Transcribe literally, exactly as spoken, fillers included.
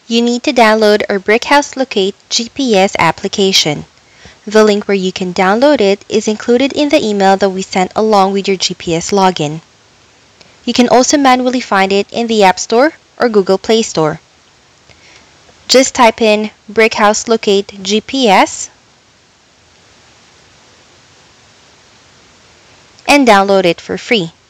You need to download our Brickhouse Locate G P S application. The link where you can download it is included in the email that we sent along with your G P S login. You can also manually find it in the App Store or Google Play Store. Just type in Brickhouse Locate G P S and download it for free.